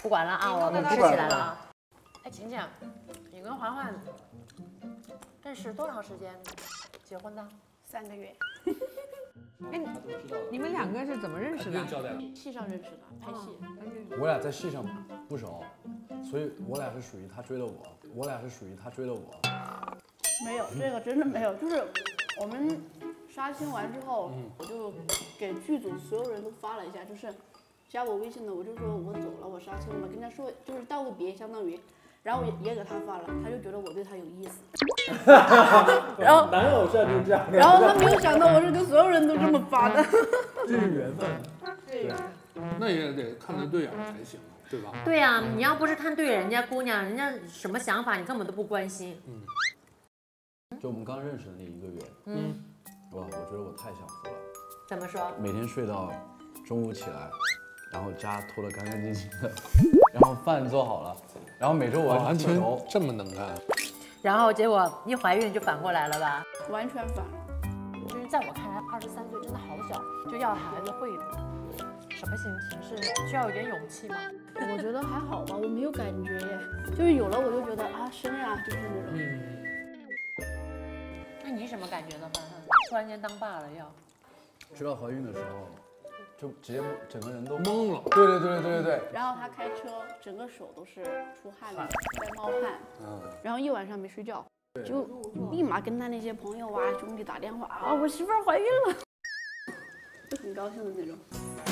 不管了啊，我们吃起来了啊。哎，晴晴，你跟环环认识多长时间结婚的 ？3个月。 哎，你们2个是怎么认识的？ 戏上认识的，拍戏。 我俩在戏上不熟，所以我俩是属于他追的我，我俩是属于他追的我。 没有，这个真的没有，就是我们杀青完之后，我就给剧组所有人都发了一下，就是加我微信的，我就说我走了，我杀青了，跟他说就是道个别，相当于。然后也给他发了，他就觉得我对他有意思。然后男偶像就是这样。 然后他没有想到我是跟所有人都这么发的。 这是缘分。 对。 那也得看得对眼才行，对吧？ 对呀，你要不是看对人家姑娘，人家什么想法你根本都不关心。 就我们刚认识的那1个月，哇，我觉得我太享福了。 怎么说？ 每天睡到中午起来，然后家拖得干干净净的，然后饭做好了，然后每周晚上全这么能干。 然后结果一怀孕就反过来了吧？ 完全反了。 就是在我看来，23岁真的好小，就要孩子会什么心情？是需要有点勇气吗？ 我觉得还好吧，我没有感觉耶，就是有了我就觉得啊生呀，就是那种。 那你什么感觉呢，范范？突然间当爸了要？ 知道怀孕的时候，就直接整个人都懵了。 对。 然后他开车，整个手都是出汗的，在冒汗。然后一晚上没睡觉，就立马跟他那些朋友啊、兄弟打电话啊，我媳妇儿怀孕了，就很高兴的那种。